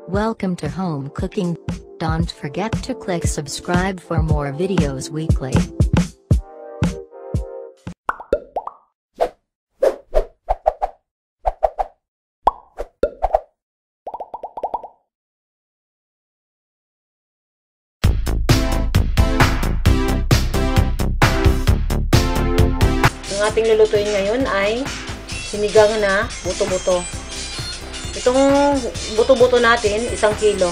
Welcome to Home Cooking. Don't forget to click subscribe for more videos weekly. Ang ating lulutuin ngayon ay sinigang na buto-buto. Itong buto-buto natin, 1 kilo.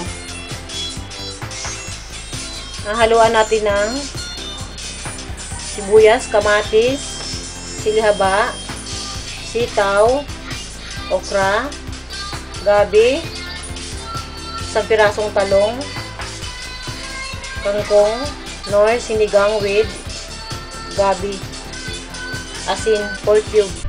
Haluan natin ng sibuyas, kamatis, sili haba, sitaw, okra, gabi, 1 pirasong talong, kangkong, nor sinigang with gabi, asin, 4 cube.